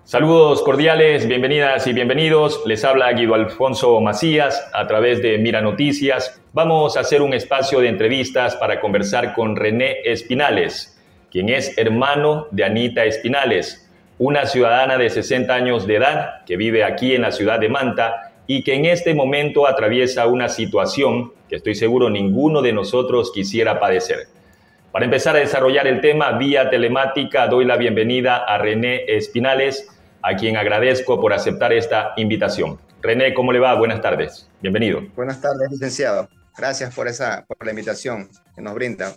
Saludos cordiales, bienvenidas y bienvenidos. Les habla Guido Alfonso Macías a través de Mira Noticias. Vamos a hacer un espacio de entrevistas para conversar con René Espinales, quien es hermano de Anita Espinales, una ciudadana de 60 años de edad que vive aquí en la ciudad de Manta y que en este momento atraviesa una situación que estoy seguro ninguno de nosotros quisiera padecer. Para empezar a desarrollar el tema vía telemática, doy la bienvenida a René Espinales, a quien agradezco por aceptar esta invitación. René, ¿cómo le va? Buenas tardes. Bienvenido. Buenas tardes, licenciado. Gracias por la invitación que nos brinda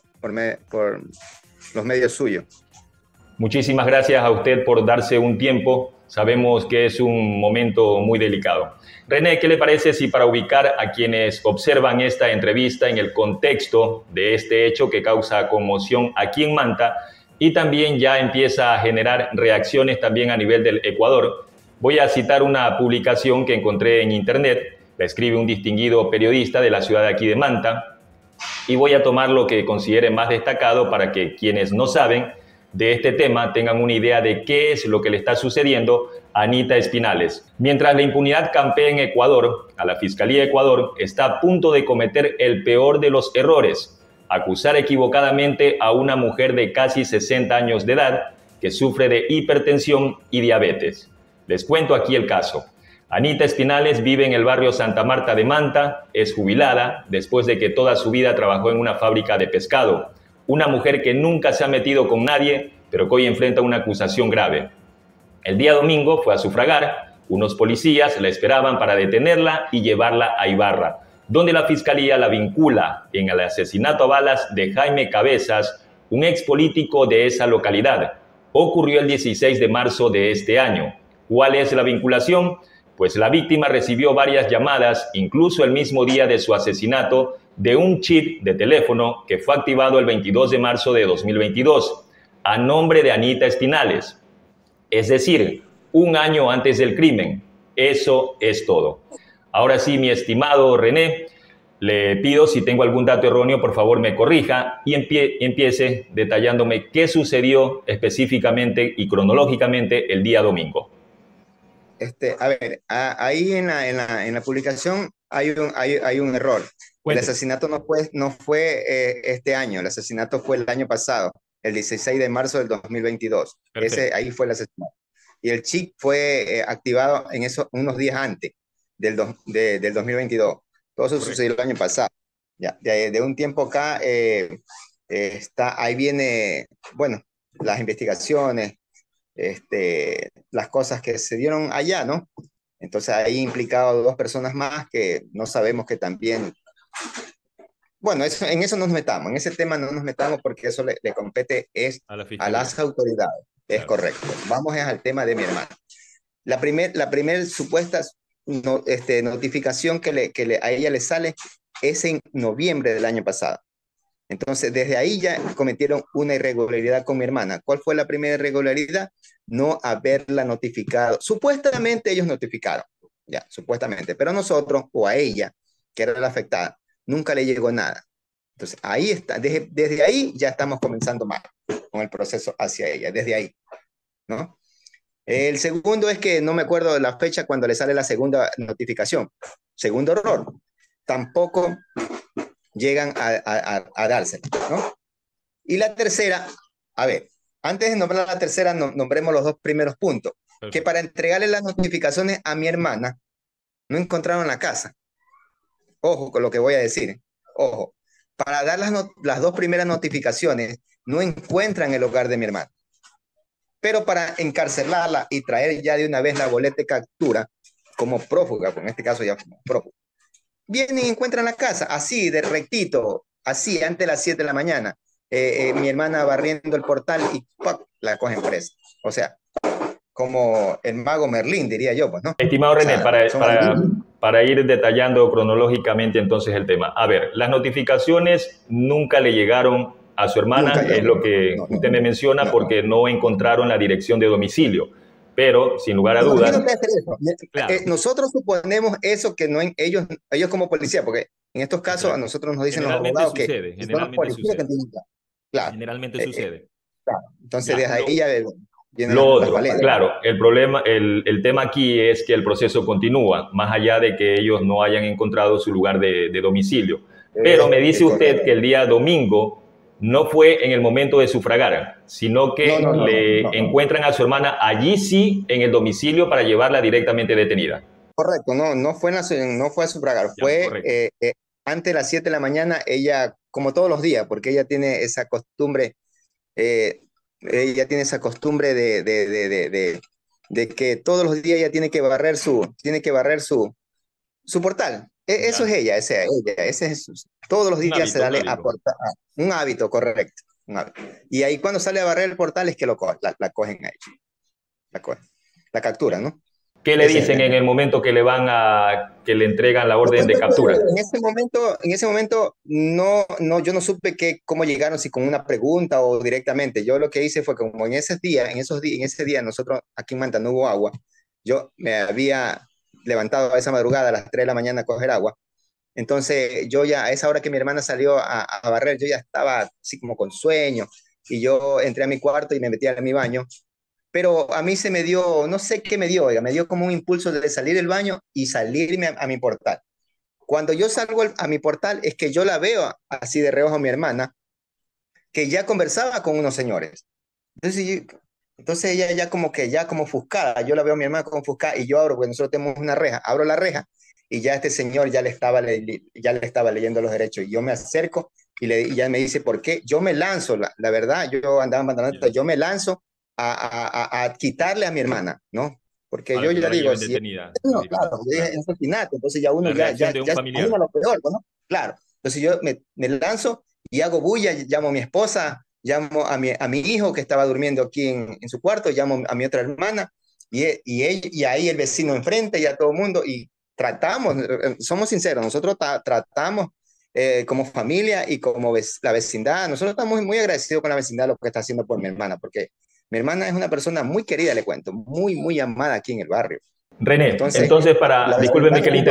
por los medios suyos. Muchísimas gracias a usted por darse un tiempo. Sabemos que es un momento muy delicado. René, ¿qué le parece si para ubicar a quienes observan esta entrevista en el contexto de este hecho que causa conmoción aquí en Manta y también ya empieza a generar reacciones también a nivel del Ecuador? Voy a citar una publicación que encontré en internet, la escribe un distinguido periodista de la ciudad de aquí de Manta, y voy a tomar lo que considere más destacado para que quienes no saben de este tema tengan una idea de qué es lo que le está sucediendo a Anita Espinales. Mientras la impunidad campea en Ecuador, a la Fiscalía de Ecuador está a punto de cometer el peor de los errores: acusar equivocadamente a una mujer de casi 60 años de edad que sufre de hipertensión y diabetes. Les cuento aquí el caso. Anita Espinales vive en el barrio Santa Marta de Manta, es jubilada después de que toda su vida trabajó en una fábrica de pescado. Una mujer que nunca se ha metido con nadie, pero que hoy enfrenta una acusación grave. El día domingo fue a sufragar, unos policías la esperaban para detenerla y llevarla a Ibarra, donde la Fiscalía la vincula en el asesinato a balas de Jaime Cabezas, un ex político de esa localidad. Ocurrió el 16 de marzo de este año. ¿Cuál es la vinculación? Pues la víctima recibió varias llamadas, incluso el mismo día de su asesinato, de un chip de teléfono que fue activado el 22 de marzo de 2022, a nombre de Anita Espinales. Es decir, un año antes del crimen. Eso es todo. Ahora sí, mi estimado René, le pido, si tengo algún dato erróneo, por favor me corrija y empiece detallándome qué sucedió específicamente y cronológicamente el día domingo. Ahí en la publicación hay un error. El asesinato no fue este año, el asesinato fue el año pasado, el 16 de marzo del 2022. Ahí fue el asesinato. Y el chip fue activado unos días antes del 2022. Todo eso sucedió el año pasado. Ya, de un tiempo acá ahí viene, bueno, las investigaciones, las cosas que se dieron allá, ¿no? Entonces ahí implicado dos personas más que no sabemos que también... Bueno, en eso no nos metamos, en ese tema no nos metamos porque eso le compete a las autoridades. Claro. Es correcto. Vamos al tema de mi hermana. La primer supuesta notificación que a ella le sale es en noviembre del año pasado. Entonces, desde ahí ya cometieron una irregularidad con mi hermana. ¿Cuál fue la primera irregularidad? No haberla notificado. Supuestamente ellos notificaron, ya, supuestamente, pero nosotros o a ella, que era la afectada, nunca le llegó nada. Entonces, ahí está, desde ahí ya estamos comenzando mal con el proceso hacia ella, desde ahí, ¿no? El segundo es que no me acuerdo de la fecha cuando le sale la segunda notificación. Segundo error, tampoco llegan a dársela, ¿no? Y la tercera, a ver, antes de nombrar la tercera, nombremos los dos primeros puntos. Perfecto. Que para entregarle las notificaciones a mi hermana, no encontraron la casa. Ojo con lo que voy a decir. Ojo, para dar las dos primeras notificaciones, no encuentran el hogar de mi hermana. Pero para encarcelarla y traer ya de una vez la boleta de captura, como prófuga, en este caso ya como prófuga, vienen y encuentran la casa, así, de rectito, así, antes de las 7 de la mañana. Mi hermana barriendo el portal y ¡pac!, la cogen presa. O sea, como el mago Merlín, diría yo, pues, ¿no? Estimado René, o sea, para ir detallando cronológicamente entonces el tema. A ver, las notificaciones nunca le llegaron a su hermana, es lo que usted me menciona, porque no encontraron la dirección de domicilio. Pero, sin lugar a dudas... Claro. Nosotros suponemos eso, que no ellos como policía, porque en estos casos a nosotros nos dicen los abogados generalmente que son los policías que tienen claro. Generalmente sucede. Claro. Entonces, desde ahí ya... Lo otro, claro, el problema, el tema aquí es que el proceso continúa, más allá de que ellos no hayan encontrado su lugar de domicilio. Pero me dice usted que el día domingo no fue en el momento de sufragar, sino que le encuentran a su hermana allí sí en el domicilio para llevarla directamente detenida. Correcto, no fue a sufragar, fue antes de las 7 de la mañana, ella, como todos los días, porque ella tiene esa costumbre, de que todos los días ella tiene que barrer su portal. Eso es ella, ese es todos los días se dale a portal. Un hábito, correcto. Un hábito. Y ahí cuando sale a barrer el portal es que la cogen a ella. La captura, ¿no? ¿Qué le dicen en el momento que que le entregan la orden de captura? En ese momento yo no supe cómo llegaron, si con una pregunta o directamente. Yo lo que hice fue como en ese día nosotros aquí en Manta no hubo agua. Yo me había levantado a esa madrugada a las 3 de la mañana a coger agua. Entonces yo ya a esa hora que mi hermana salió a barrer, yo ya estaba así como con sueño y yo entré a mi cuarto y me metí a mi baño. Pero a mí se me dio, no sé qué me dio, oiga, me dio como un impulso de salir del baño y salirme a mi portal. Cuando yo salgo a mi portal es que yo la veo así de reojo a mi hermana, que ya conversaba con unos señores. Entonces ella ya como ofuscada, yo la veo a mi hermana como ofuscada y yo abro, porque nosotros tenemos una reja, abro la reja y ya este señor ya le estaba leyendo los derechos y yo me acerco y ya me dice, ¿por qué? Yo me lanzo, la verdad, yo andaba en pantaloneta, yo me lanzo a quitarle a mi hermana, ¿no? Porque yo ya digo, si claro, es asesinato, entonces ya uno ya imagina lo peor, ¿no? Claro, entonces yo me lanzo y hago bulla, llamo a mi esposa, llamo a mi hijo que estaba durmiendo aquí en su cuarto, llamo a mi otra hermana y ahí el vecino enfrente y a todo el mundo y tratamos, somos sinceros, nosotros tratamos como familia y como la vecindad, nosotros estamos muy agradecidos con la vecindad de lo que está haciendo por mi hermana, porque mi hermana es una persona muy querida, le cuento, muy, muy amada aquí en el barrio. René, entonces discúlpeme que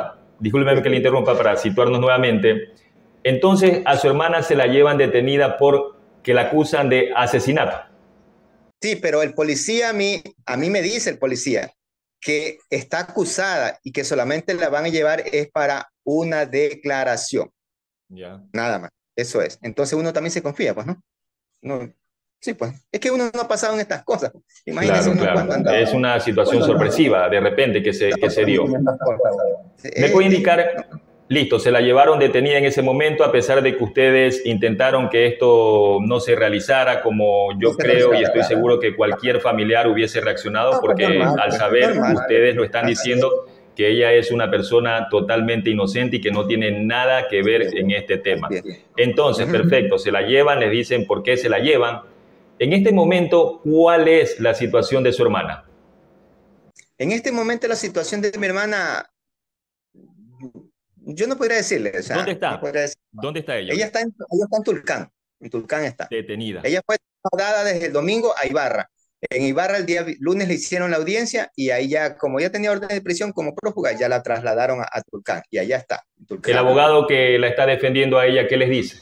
le interrumpa para situarnos nuevamente. Entonces, a su hermana se la llevan detenida porque la acusan de asesinato. Sí, pero el policía, a mí me dice el policía que está acusada y que solamente la van a llevar es para una declaración. Ya. Nada más, eso es. Entonces uno también se confía, pues, ¿no? Sí, pues, es que uno no ha pasado en estas cosas. Imagínense claro. Es una situación sorpresiva, de repente, que se dio. ¿Me puede indicar? Listo, se la llevaron detenida en ese momento, a pesar de que ustedes intentaron que esto no se realizara, como yo creo y estoy seguro que cualquier familiar hubiese reaccionado, porque al saber, ustedes lo están diciendo, que ella es una persona totalmente inocente y que no tiene nada que ver en este tema. Entonces, perfecto, se la llevan, les dicen por qué se la llevan. En este momento, ¿cuál es la situación de su hermana? En este momento la situación de mi hermana, yo no podría decirle. O sea, ¿dónde está? No ¿Dónde está ella? Ella está en Tulcán. En Tulcán está. Detenida. Ella fue trasladada desde el domingo a Ibarra. En Ibarra el día lunes le hicieron la audiencia y ahí ya, como ya tenía orden de prisión como prófuga, ya la trasladaron a Tulcán y allá está. El abogado que la está defendiendo a ella, ¿qué les dice?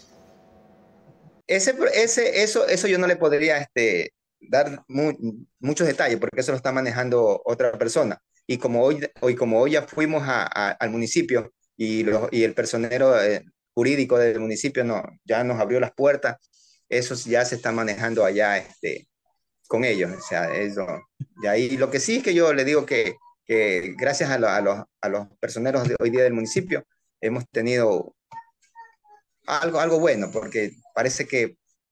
Eso yo no le podría dar muchos detalles porque eso lo está manejando otra persona. Y como hoy ya fuimos al municipio y el personero jurídico del municipio ya nos abrió las puertas, eso ya se está manejando allá con ellos. O sea, eso. Y ahí lo que sí es que yo le digo que gracias a los personeros de hoy día del municipio hemos tenido algo bueno, porque parece que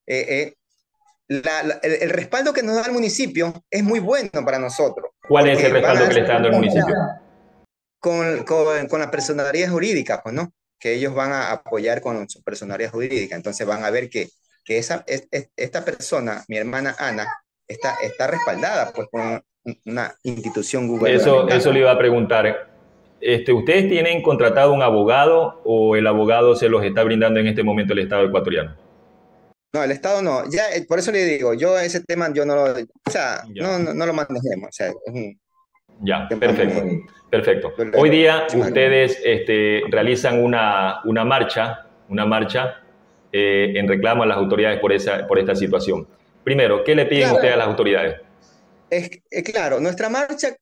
el respaldo que nos da el municipio es muy bueno para nosotros. ¿Cuál es el respaldo que le está dando el municipio? Con la personalidad jurídica, pues, ¿no? Que ellos van a apoyar con su personalidad jurídica. Entonces van a ver que esta persona, mi hermana Ana, está respaldada pues, por una institución gubernamental. Eso le iba a preguntar. ¿Ustedes tienen contratado un abogado o el abogado se los está brindando en este momento el Estado ecuatoriano? No, el Estado no. Ya, por eso le digo, yo ese tema yo no lo manejemos. O sea, ya, perfecto. Hoy día ustedes realizan una marcha en reclamo a las autoridades por esta situación. Primero, ¿qué le piden ustedes a las autoridades? Claro, nuestra marcha,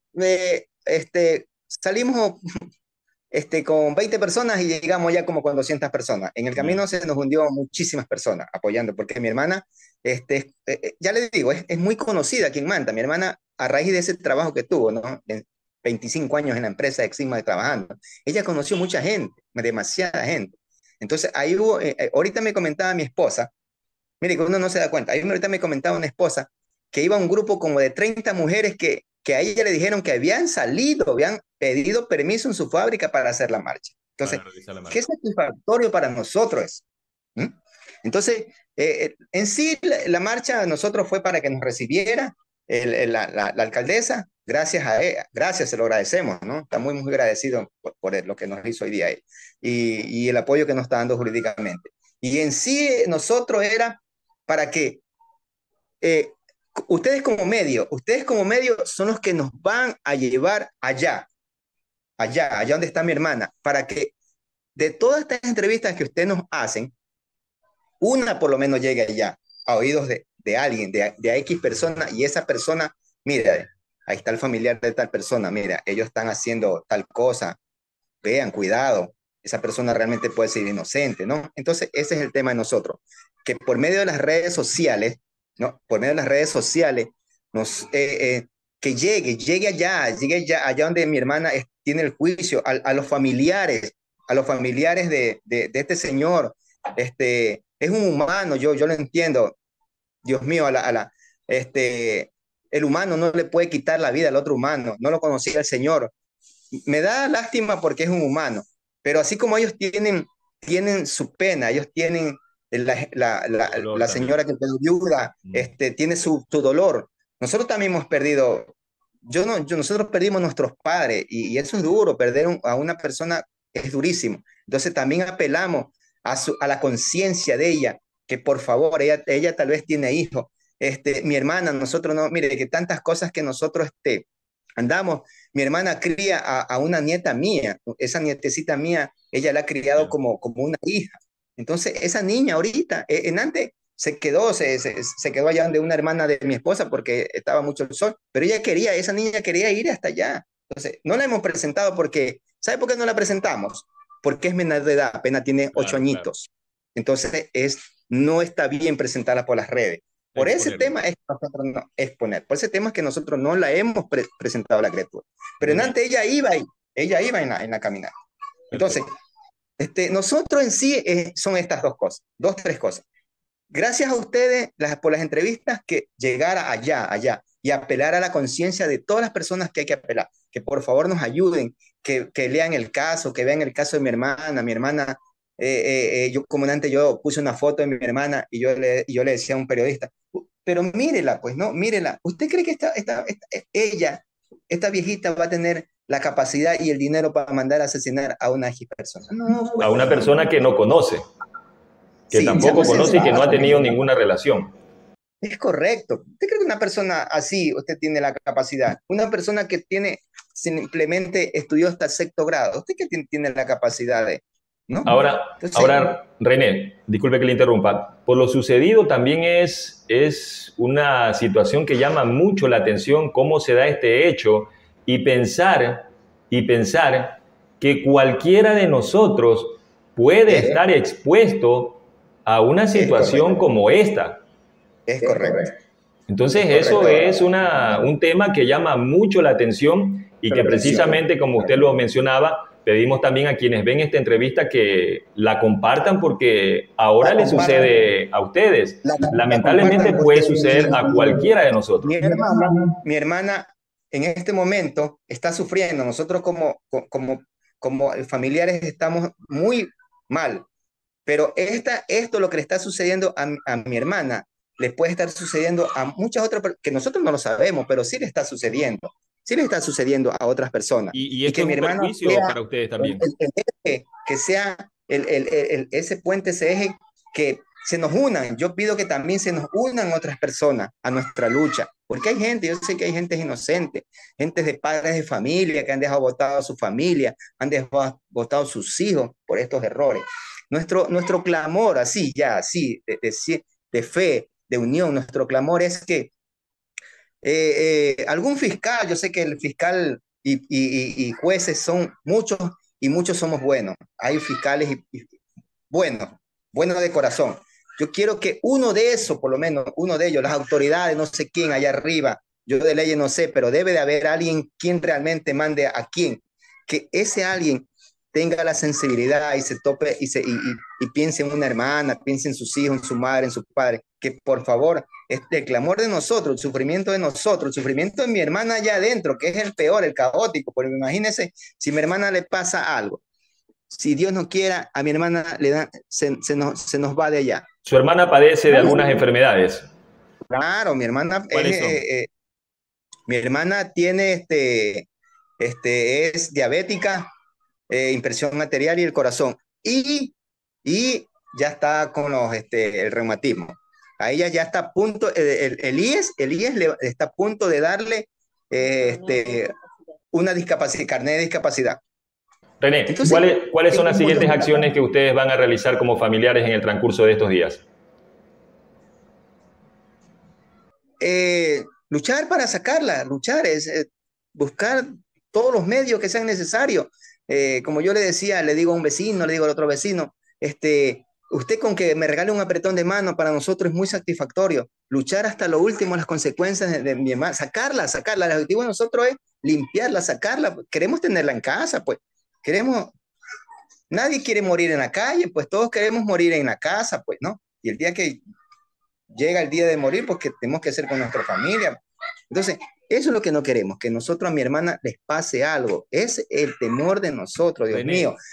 salimos con 20 personas y llegamos ya como con 200 personas. En el camino Ya. se nos hundió muchísimas personas apoyando, porque mi hermana, ya le digo, es muy conocida aquí en Manta. Mi hermana, a raíz de ese trabajo que tuvo, ¿no? En 25 años en la empresa de Exigma trabajando, ella conoció mucha gente, demasiada gente. Entonces, ahí hubo, ahorita me comentaba mi esposa, mire que uno no se da cuenta, ahorita me comentaba una esposa que iba a un grupo como de 30 mujeres que a ella le dijeron que habían salido, habían pedido permiso en su fábrica para hacer la marcha. Entonces, Para realizar la qué marcha. satisfactorio para nosotros es. ¿Mm? Entonces, en sí, la marcha a nosotros fue para que nos recibiera la alcaldesa. Gracias a ella, gracias, se lo agradecemos, ¿no? Está muy, muy agradecido por lo que nos hizo hoy día él y el apoyo que nos está dando jurídicamente. Y en sí, nosotros era para que eh, ustedes como medio son los que nos van a llevar allá donde está mi hermana, para que de todas estas entrevistas que ustedes nos hacen, una por lo menos llegue allá, a oídos de alguien, de X persona, y esa persona, mira, ahí está el familiar de tal persona, mira, ellos están haciendo tal cosa, vean, cuidado, esa persona realmente puede ser inocente, ¿no? Entonces, ese es el tema de nosotros, que por medio de las redes sociales, ¿no? Por medio de las redes sociales, nos, que llegue allá donde mi hermana tiene el juicio, a los familiares de este señor, es un humano, yo lo entiendo, Dios mío, el humano no le puede quitar la vida al otro humano, no lo conocía el Señor, me da lástima porque es un humano, pero así como ellos tienen su pena, ellos tienen Su dolor la también. señora que quedó viuda, Mm. tiene su dolor. Nosotros también hemos perdido, nosotros perdimos nuestros padres y eso es duro, perder a una persona es durísimo. Entonces también apelamos a la conciencia de ella, que por favor, ella tal vez tiene hijos. Mi hermana, nosotros no, mire, que tantas cosas que nosotros andamos. Mi hermana cría a una nieta mía, esa nietecita mía, ella la ha criado Ya. como una hija. Entonces, esa niña ahorita, en antes se quedó allá de una hermana de mi esposa porque estaba mucho el sol, pero esa niña quería ir hasta allá. Entonces, no la hemos presentado porque, ¿sabe por qué no la presentamos? Porque es menor de edad, apenas tiene 8 Claro. añitos. Entonces, no está bien presentarla por las redes. Por ese Exponerla. tema es que nosotros no exponer, por ese tema es que nosotros no la hemos presentado a la criatura. Pero Muy en bien. antes ella iba en la caminata. Entonces, Perfecto. nosotros en sí son estas dos cosas, dos, tres cosas. Gracias a ustedes por las entrevistas que llegara allá, y apelar a la conciencia de todas las personas que hay que apelar, que por favor nos ayuden, que lean el caso, que vean el caso de mi hermana, yo como antes yo puse una foto de mi hermana y yo le decía a un periodista, pero mírela, pues no, mírela, ¿usted cree que esta viejita va a tener la capacidad y el dinero para mandar a asesinar a una persona? No, A pues una no, no. persona que no conoce, que Sí, tampoco seamos conoce y que no sensatos. ha tenido ninguna relación. Es correcto. ¿Usted cree que una persona así, usted tiene la capacidad? Una persona que simplemente estudió hasta el sexto grado, ¿usted qué tiene la capacidad de? ¿No? Entonces, Ahora, René, disculpe que le interrumpa, por lo sucedido también es una situación que llama mucho la atención cómo se da este hecho y pensar que cualquiera de nosotros puede es, estar expuesto a una es situación correcto, como esta. es correcto, Entonces, es eso correcto. es un tema que llama mucho la atención y La que atención. precisamente, como usted lo mencionaba, pedimos también a quienes ven esta entrevista que la compartan porque La ahora le compartan, sucede a ustedes. la Lamentablemente compartan puede porque suceder a cualquiera de mi nosotros. mi hermana en este momento está sufriendo. Nosotros como familiares estamos muy mal. Pero esto lo que le está sucediendo a mi hermana, le puede estar sucediendo a muchas otras personas, que nosotros no lo sabemos, pero sí le está sucediendo. Sí le está sucediendo a otras personas. Y Y esto que es mi un hermana perjuicio sea para ustedes también. el eje, que sea ese puente, ese eje, que se nos unan. Yo pido que también se nos unan otras personas a nuestra lucha, porque hay gente, yo sé que hay gente inocente, gente de padres de familia que han dejado botado a su familia, han dejado botado a sus hijos por estos errores. Nuestro clamor, así, de fe, de unión, nuestro clamor es que algún fiscal, yo sé que el fiscal y jueces son muchos y muchos somos buenos. Hay fiscales buenos, buenos de corazón. Yo quiero que uno de esos, por lo menos uno de ellos, las autoridades, no sé quién allá arriba, yo de leyes no sé, pero debe de haber alguien quien realmente mande a quién, que ese alguien tenga la sensibilidad y se tope y piense en una hermana, piense en sus hijos, en su madre, en sus padres, que por favor, el clamor de nosotros, el sufrimiento de nosotros, el sufrimiento de mi hermana allá adentro, que es el peor, el caótico, porque imagínense si a mi hermana le pasa algo, si Dios no quiera, a mi hermana se nos va de allá. Su hermana padece de algunas enfermedades. Claro, mi hermana ¿Cuáles son? mi hermana tiene es diabética, impresión arterial y el corazón. Y ya está con el reumatismo. A ella ya está a punto, el IES está a punto de darle una discapacidad, carnet de discapacidad. René, Entonces, ¿cuáles son las siguientes acciones que ustedes van a realizar como familiares en el transcurso de estos días? Luchar para sacarla, luchar es buscar todos los medios que sean necesarios. Como yo le decía, le digo a un vecino, le digo al otro vecino, usted con que me regale un apretón de mano para nosotros es muy satisfactorio. Luchar hasta lo último, las consecuencias de mi hermana, sacarla. El objetivo de nosotros es limpiarla, sacarla. Queremos tenerla en casa, pues. Nadie quiere morir en la calle, pues todos queremos morir en la casa, pues, ¿no? Y el día que llega el día de morir, pues que tenemos que hacer con nuestra familia. Entonces, eso es lo que no queremos, que nosotros a mi hermana les pase algo. Es el temor de nosotros, Dios René. mío.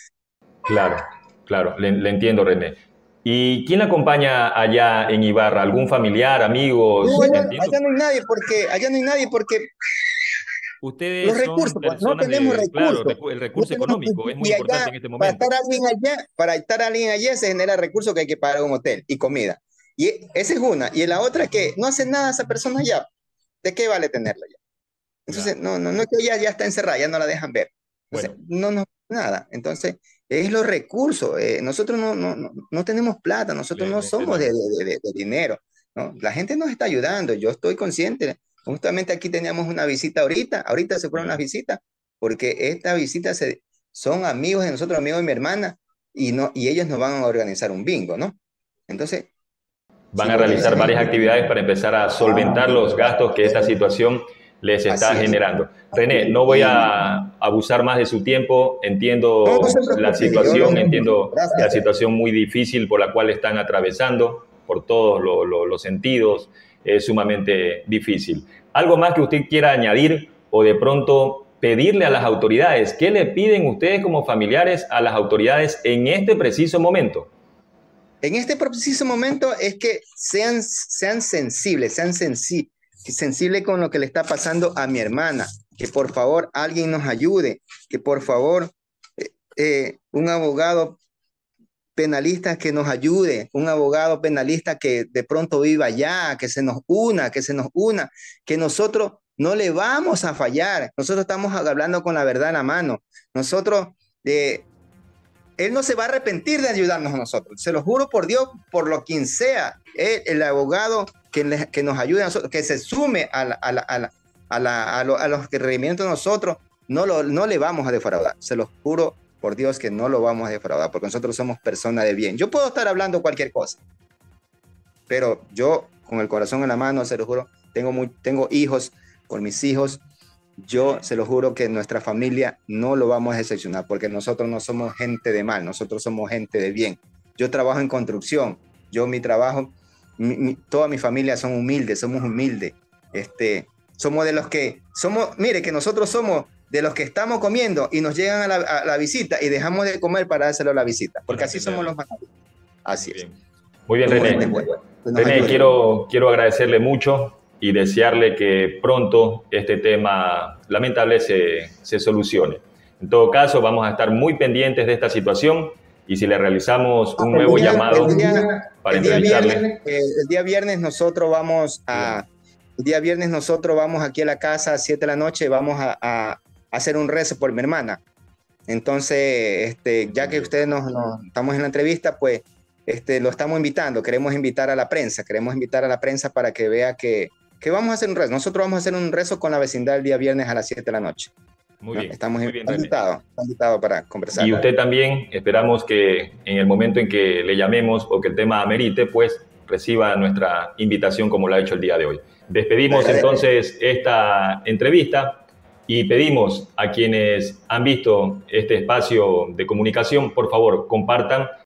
Claro, le entiendo, René. ¿Y quién la acompaña allá en Ibarra? ¿Algún familiar, amigos? No, allá no hay nadie porque Ustedes los son recursos, pues, no personas tenemos de, claro, recursos. el No recurso tenemos, económico es muy y importante allá, en este momento. para estar alguien allá se genera recursos que hay que pagar un hotel y comida. Y esa es una. Y la otra es que no hace nada esa persona allá. ¿De qué vale tenerla allá? Entonces, no es que ella ya está encerrada, ya no la dejan ver. Entonces, no, nada. Entonces, es los recursos. Nosotros no tenemos plata, nosotros no somos de dinero, ¿no? La gente nos está ayudando, yo estoy consciente. Justamente aquí teníamos una visita ahorita se fueron las visitas, porque estas visitas son amigos de nosotros, amigos de mi hermana, y ellos nos van a organizar un bingo, ¿no? Entonces, van a realizar varias actividades para empezar a solventar los gastos que esta situación les está generando. René, no voy a abusar más de su tiempo, entiendo la situación, entiendo la situación muy difícil por la cual están atravesando, por todos los sentidos, es sumamente difícil. ¿Algo más que usted quiera añadir o de pronto pedirle a las autoridades? ¿Qué le piden ustedes como familiares a las autoridades en este preciso momento? En este preciso momento es que sean sensibles, sensibles con lo que le está pasando a mi hermana, que por favor alguien nos ayude, que por favor un abogado penalista que nos ayude, un abogado penalista que de pronto viva allá, que se nos una, que nosotros no le vamos a fallar, nosotros estamos hablando con la verdad en la mano, nosotros... Él no se va a arrepentir de ayudarnos a nosotros. Se lo juro por Dios, por lo quien sea. El abogado que nos ayude a nosotros, que se sume a los requerimientos de nosotros, no le vamos a defraudar. Se lo juro por Dios que no lo vamos a defraudar, porque nosotros somos personas de bien. Yo puedo estar hablando cualquier cosa, pero yo, con el corazón en la mano, se lo juro, tengo hijos, por mis hijos, yo se lo juro que nuestra familia no lo vamos a decepcionar, porque nosotros no somos gente de mal, nosotros somos gente de bien. Yo trabajo en construcción, mi trabajo, toda mi familia somos humildes. Somos de los que, mire que nosotros somos de los que estamos comiendo y nos llegan a la visita y dejamos de comer para dárselo a la visita, porque así somos los managos. Así es. Muy bien, René. René, quiero agradecerle mucho y desearle que pronto este tema lamentable se solucione. En todo caso, vamos a estar muy pendientes de esta situación y si le realizamos un nuevo llamado para entrevistarle. El día viernes nosotros vamos aquí a la casa a 7 de la noche, vamos a hacer un rezo por mi hermana. Entonces, ya que ustedes estamos en la entrevista, pues lo estamos invitando, queremos invitar a la prensa para que vea que que vamos a hacer un rezo. Nosotros vamos a hacer un rezo con la vecindad el día viernes a las 7 de la noche. Muy bien. Estamos muy bien, invitados para conversar. Y usted también, esperamos que en el momento en que le llamemos o que el tema amerite, pues reciba nuestra invitación como lo ha hecho el día de hoy. Despedimos entonces esta entrevista y pedimos a quienes han visto este espacio de comunicación, por favor, compartan